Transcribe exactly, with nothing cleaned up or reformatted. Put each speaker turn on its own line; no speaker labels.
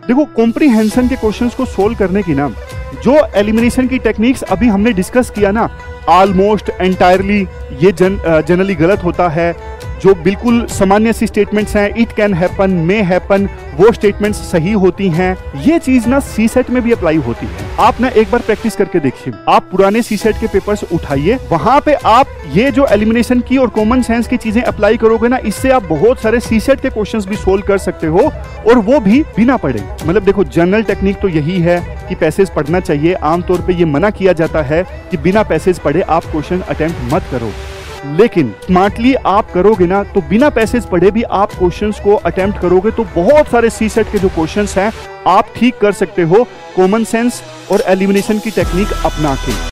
देखो कॉम्प्रीहेंशन के क्वेश्चंस को सोल्व करने की ना जो एलिमिनेशन की टेक्निक्स अभी हमने डिस्कस किया ना, ऑलमोस्ट एंटायरली ये जन जनरली गलत होता है। जो बिल्कुल सामान्य सी स्टेटमेंट्स हैं, it can happen, may happen, वो स्टेटमेंट्स सही होती हैं। ये चीज ना सी सेट में भी अप्लाई होती है। आप ना एक बार प्रैक्टिस करके देखिए, आप पुराने सी सेट के पेपर्स उठाइए, वहां पे आप ये जो एलिमिनेशन की और कॉमन सेंस की चीजें अप्लाई करोगे ना, इससे आप बहुत सारे सी सेट के क्वेश्चंस भी सोल्व कर सकते हो, और वो भी बिना पढ़े। मतलब देखो जनरल टेक्निक तो यही है कि पैसेज पढ़ना चाहिए। आमतौर पे ये मना किया जाता है कि बिना पैसेज पढ़े आप क्वेश्चन अटेम्प्ट मत करो, लेकिन स्मार्टली आप करोगे ना तो बिना पैसेज पढ़े भी आप क्वेश्चंस को अटेम्प्ट करोगे तो बहुत सारे सी सेट के जो क्वेश्चंस हैं आप ठीक कर सकते हो कॉमन सेंस और एलिमिनेशन की टेक्निक अपना के।